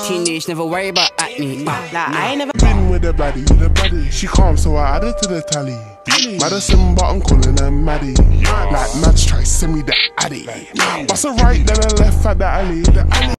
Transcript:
teenage, never worry about acne. Like I ain't never been with the baddie. She calm, so I added to the tally. Madison, but I'm calling her Maddie. Like Mads try send me the addy. Bust a right, then a left at the alley.